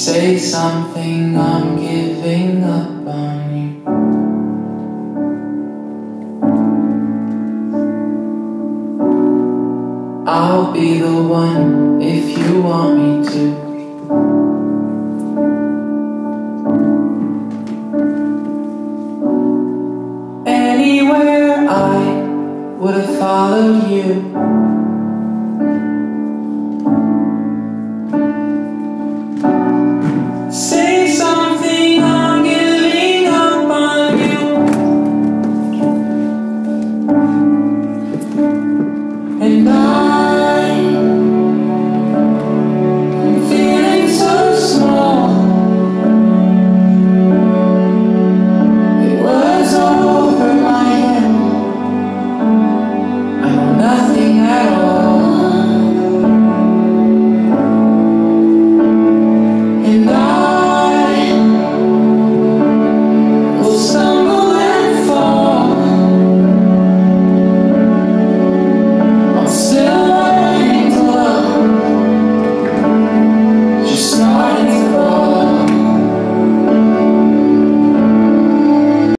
Say something, I'm giving up on you. I'll be the one if you want me to. Anywhere I would have followed you. Say something, I'm giving up on you. And